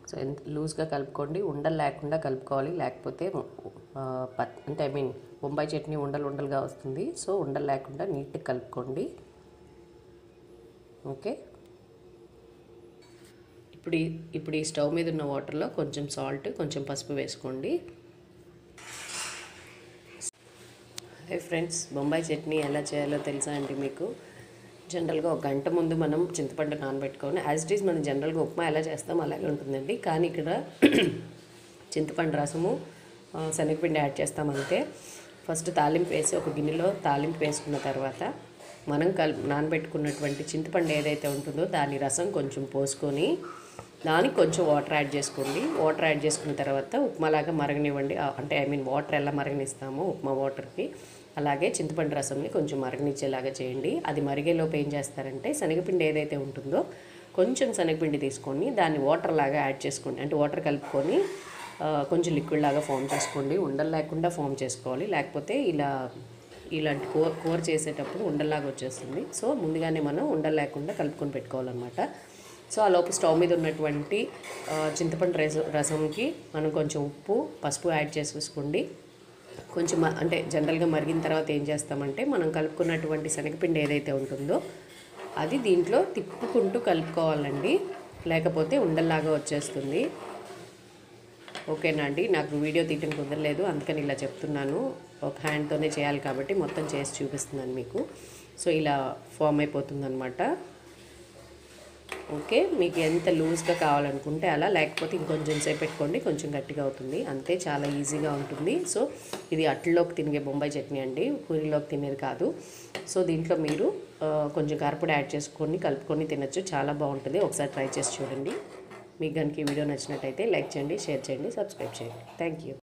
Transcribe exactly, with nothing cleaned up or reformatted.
So లూజ్గా కలుపుకోండి, ఉండలు లేకుండా కలుపుకోవాలి, లేకపోతే అంటే ఐ మీన్ బొంబాయి చట్నీ ఉండలు ఉండలుగా వస్తుంది. సో ఉండలు లేకుండా నీట్గా కలుపుకోండి. ఓకే, ఇప్పుడు ఇప్పుడు ఈ స్టవ్ మీద ఉన్న వాటర్లో కొంచెం సాల్ట్, కొంచెం పసుపు వేసుకోండి. హై ఫ్రెండ్స్, బొంబాయి చట్నీ ఎలా చేయాలో తెలుసా అండి మీకు? జనరల్గా ఒక గంట ముందు మనం చింతపండు నానబెట్టుకొని యాజ్ ఇట్ ఈజ్ మనం జనరల్గా ఉప్మా ఎలా చేస్తాం అలాగే ఉంటుందండి. కానీ ఇక్కడ చింతపండు రసము, శనగపిండి యాడ్ చేస్తాం అంతే. ఫస్ట్ తాలింపు వేసి ఒక గిన్నెలో తాలింపు వేసుకున్న తర్వాత మనం కల్ నానబెట్టుకున్నటువంటి చింతపండు ఏదైతే ఉంటుందో దాని రసం కొంచెం పోసుకొని దానికి కొంచెం వాటర్ యాడ్ చేసుకోండి. వాటర్ యాడ్ చేసుకున్న తర్వాత ఉప్మాలాగా మరగనివ్వండి. అంటే ఐ మీన్ వాటర్ ఎలా మరగనిస్తామో ఉప్మా వాటర్కి అలాగే చింతపండు రసంని కొంచెం మరగనిచ్చేలాగా చేయండి. అది మరిగేలోపు ఏం చేస్తారంటే శనగపిండి ఏదైతే ఉంటుందో కొంచెం శనగపిండి తీసుకొని దాన్ని వాటర్ లాగా యాడ్ చేసుకోండి. అంటే వాటర్ కలుపుకొని కొంచెం లిక్విడ్ లాగా ఫామ్ చేసుకోండి. ఉండలు లేకుండా ఫామ్ చేసుకోవాలి, లేకపోతే ఇలా ఇలాంటి కూర కూర చేసేటప్పుడు ఉండల్లాగా వచ్చేస్తుంది. సో ముందుగానే మనం ఉండలు లేకుండా కలుపుకొని పెట్టుకోవాలన్నమాట. సో ఆ లోపు స్టవ్ మీద ఉన్నటువంటి చింతపండు రస రసంకి మనం కొంచెం ఉప్పు, పసుపు యాడ్ చేసేసుకోండి. కొంచెం అంటే జనరల్గా మరిగిన తర్వాత ఏం చేస్తామంటే మనం కలుపుకున్నటువంటి శనగపిండి ఏదైతే ఉంటుందో అది దీంట్లో తిప్పుకుంటూ కలుపుకోవాలండి, లేకపోతే ఉండల్లాగా వచ్చేస్తుంది. ఓకేనా అండి? నాకు వీడియో తీయటం కుదరలేదు, అందుకని ఇలా చెప్తున్నాను. ఒక హ్యాండ్తోనే చేయాలి కాబట్టి మొత్తం చేసి చూపిస్తున్నాను మీకు. సో ఇలా ఫామ్ అయిపోతుందన్నమాట. ఓకే, మీకు ఎంత లూజ్గా కావాలనుకుంటే అలా, లేకపోతే ఇంకొంచెం సేపు పెట్టుకోండి, కొంచెం గట్టిగా అవుతుంది అంతే. చాలా ఈజీగా ఉంటుంది. సో ఇది అట్లలోకి తినే బొంబాయి చట్నీ అండి, పూరిలోకి తినేది కాదు. సో దీంట్లో మీరు కొంచెం కారపొడి యాడ్ చేసుకొని కలుపుకొని తినచ్చు, చాలా బాగుంటుంది. ఒకసారి ట్రై చేసి చూడండి. మీకు కనుక ఈ వీడియో నచ్చినట్టయితే లైక్ చేయండి, షేర్ చేయండి, సబ్స్క్రైబ్ చేయండి. Thank you.